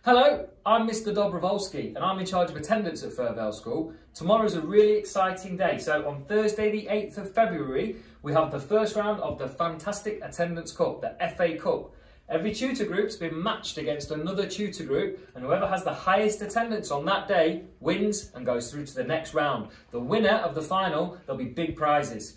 Hello, I'm Mr. Dobrovolsky and I'm in charge of attendance at Fir Vale School. Tomorrow's a really exciting day. So on Thursday the 8th of February, we have the first round of the Fantastic Attendance Cup, the FA Cup. Every tutor group's been matched against another tutor group, and whoever has the highest attendance on that day wins and goes through to the next round. The winner of the final, there'll be big prizes.